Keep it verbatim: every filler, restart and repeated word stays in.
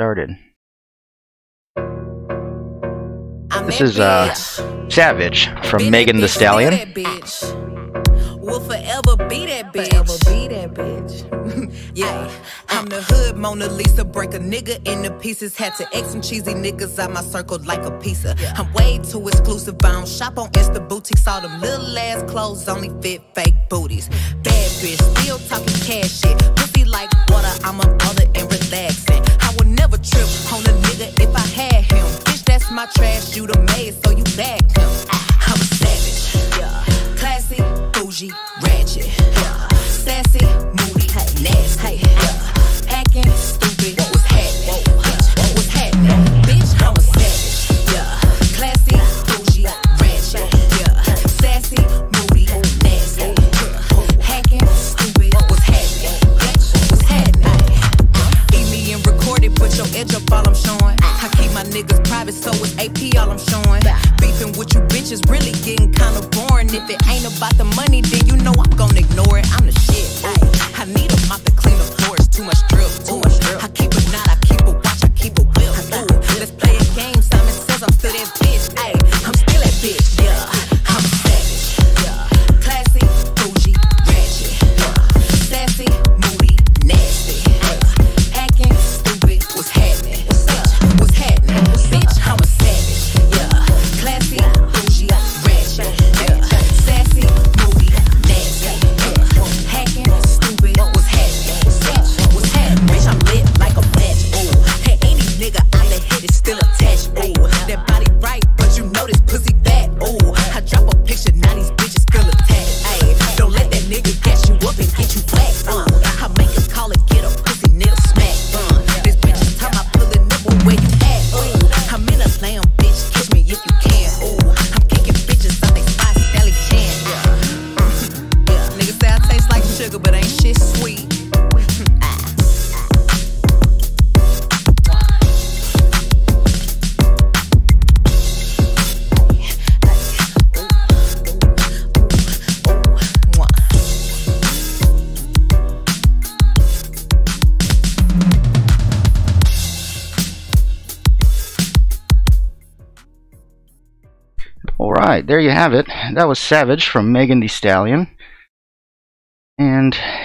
started. This is uh, Savage from Megan Thee Stallion. Will forever be that bitch. Forever be that bitch. Yeah, I'm the hood Mona Lisa. Break a nigga into pieces. Had to X some cheesy niggas out my circle like a pizza. I'm way too exclusive. I don't shop on Insta boutiques. All them little ass clothes only fit fake booties. Bad bitch, still talking cash shit. Pussy like water. I'm a mother and relaxing. I would never trip on a nigga if I had him. Bitch, that's my trash. You the maid, so you bag him. I'm a savage. Yeah. Classy, bougie, ratchet, yeah. Sassy, moody, nasty, yeah. Acting stupid, what was happening? Bitch, what was happening? Bitch, I'm a savage, yeah. Classy, bougie, ratchet, yeah. Sassy, moody, nasty, yeah. Hacking, stupid, what was happening? Bitch, what was happening? Eat me and record it, put your edge up, all I'm showing. I keep my niggas private, so it's A P, all I'm showing. Beefing with you bitches really getting kinda boring. If it ain't about the money, then you know I'm gonna ignore it. I'm the shit. Ay, I need a mop to clean the floors. Too much drip. Too much drip. I keep a knot, I keep a watch, I keep a whip. Ooh, let's play a game. Simon says I'm still that bitch. Ay, I'm still that bitch. Yeah, I'm a savage. Yeah, classy, bougie, ratchet. Yeah, sassy, moody, nasty. Yeah, acting stupid. What's happening? Bitch, what's happening? Bitch, I'm a savage. Yeah, classy, bougie, ratchet. Yeah, sassy, moody, nasty. Yeah, hacking, stupid. What's happening? Bitch, what's happening? Bitch, I'm lit like a match. Ooh, hey, any nigga out the head is still attached. Ooh, that body right, but you know this pussy fat. Ooh, I drop a picture, now these bitches still attached. Ayy, don't let that nigga gas you up and get you flat. Uh, I make a call and get a pussy nigga smack. Uh, this bitch is time I pull a nipple where you at. Ooh, I'm in a lamb, bitch, catch me if you can. Ooh, I'm kicking bitches out they spot, Stallion can. Yeah, mm, yeah. Niggas say I taste like sugar, but ain't shit sweet. Alright, there you have it. That was Savage from Megan Thee Stallion. And